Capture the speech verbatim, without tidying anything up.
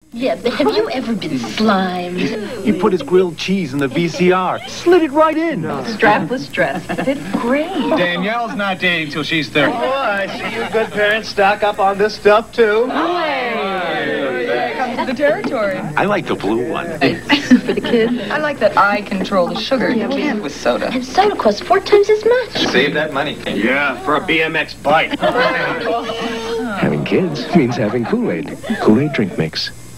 Yeah, but have you ever been slimed? He put his grilled cheese in the V C R, slid it right in. Strapless dress fit great. Danielle's not dating till she's thirty. Oh, I see you good parents stock up on this stuff, too. Here comes the territory. I like the blue one. For the kids, I like that I control the sugar you can't with soda. And soda costs four times as much. Save that money. Yeah, for a B M X bike. Having kids means having Kool-Aid. Kool-Aid drink mix.